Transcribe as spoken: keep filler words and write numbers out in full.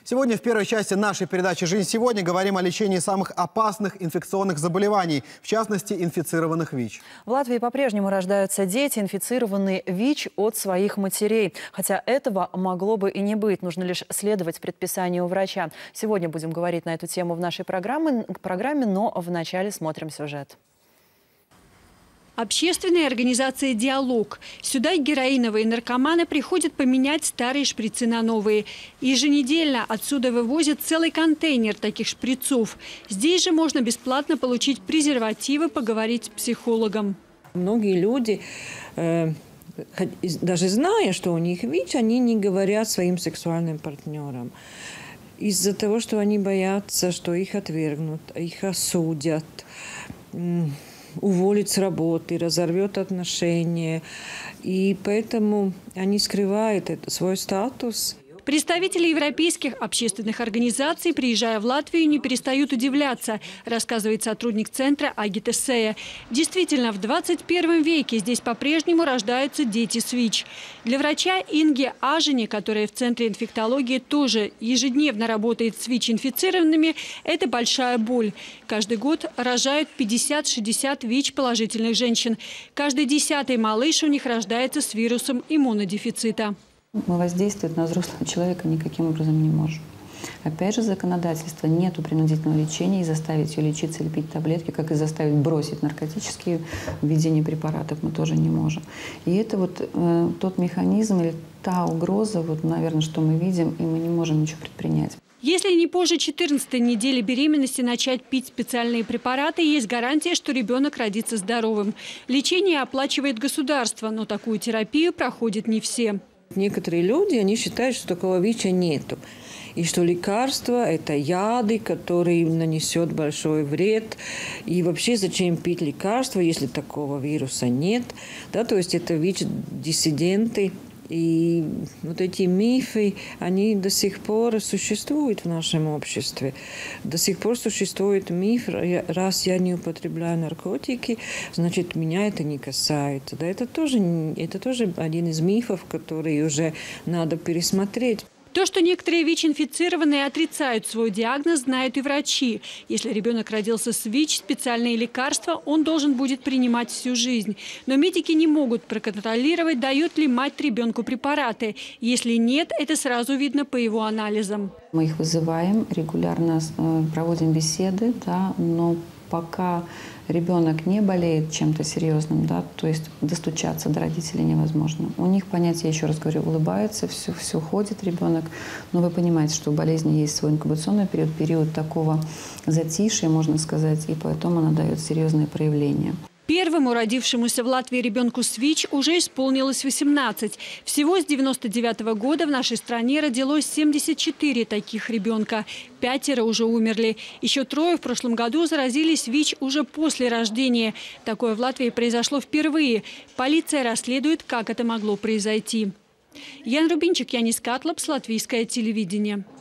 Сегодня в первой части нашей передачи «Жизнь сегодня» говорим о лечении самых опасных инфекционных заболеваний, в частности, инфицированных ВИЧ. В Латвии по-прежнему рождаются дети, инфицированные ВИЧ от своих матерей. Хотя этого могло бы и не быть. Нужно лишь следовать предписанию врача. Сегодня будем говорить на эту тему в нашей программе, программе, но вначале смотрим сюжет. Общественная организация «Диалог». Сюда героиновые наркоманы приходят поменять старые шприцы на новые. Еженедельно отсюда вывозят целый контейнер таких шприцов. Здесь же можно бесплатно получить презервативы, поговорить с психологом. Многие люди, э, даже зная, что у них ВИЧ, они не говорят своим сексуальным партнерам. Из-за того, что они боятся, что их отвергнут, их осудят, уволит с работы, разорвет отношения. И поэтому они скрывают это, свой статус. Представители европейских общественных организаций, приезжая в Латвию, не перестают удивляться, рассказывает сотрудник центра Агита Сея. Действительно, в двадцать первом веке здесь по-прежнему рождаются дети с ВИЧ. Для врача Инги Ажени, которая в Центре инфектологии тоже ежедневно работает с ВИЧ-инфицированными, это большая боль. Каждый год рожают пятьдесят-шестьдесят ВИЧ-положительных женщин. Каждый десятый малыш у них рождается с вирусом иммунодефицита. Мы воздействовать на взрослого человека никаким образом не можем. Опять же, законодательство нету принудительного лечения, и заставить ее лечиться или пить таблетки, как и заставить бросить наркотические введения препаратов, мы тоже не можем. И это вот э, тот механизм или та угроза, вот, наверное, что мы видим, и мы не можем ничего предпринять. Если не позже четырнадцатой недели беременности начать пить специальные препараты, есть гарантия, что ребенок родится здоровым. Лечение оплачивает государство, но такую терапию проходят не все. Некоторые люди, они считают, что такого ВИЧа нету. И что лекарства – это яды, которые нанесет большой вред. И вообще зачем пить лекарства, если такого вируса нет? Да, то есть это ВИЧ-диссиденты. И вот эти мифы, они до сих пор существуют в нашем обществе. До сих пор существует миф, раз я не употребляю наркотики, значит, меня это не касается. Да, это тоже, это тоже один из мифов, который уже надо пересмотреть. То, что некоторые ВИЧ-инфицированные отрицают свой диагноз, знают и врачи. Если ребенок родился с ВИЧ, специальные лекарства он должен будет принимать всю жизнь. Но медики не могут проконтролировать, дает ли мать ребенку препараты. Если нет, это сразу видно по его анализам. Мы их вызываем, регулярно проводим беседы, да, но пока ребенок не болеет чем-то серьезным, да, то есть достучаться до родителей невозможно. У них понятие, я еще раз говорю, улыбается, все, все ходит ребенок, но вы понимаете, что у болезни есть свой инкубационный период, период такого затишья, можно сказать, и потом она дает серьезные проявления. Первому родившемуся в Латвии ребенку с ВИЧ уже исполнилось восемнадцать. Всего с девяносто девятого года в нашей стране родилось семьдесят четыре таких ребенка. Пятеро уже умерли. Еще трое в прошлом году заразились ВИЧ уже после рождения. Такое в Латвии произошло впервые. Полиция расследует, как это могло произойти. Ян Рубинчик, Янис Катлапс, Латвийское телевидение.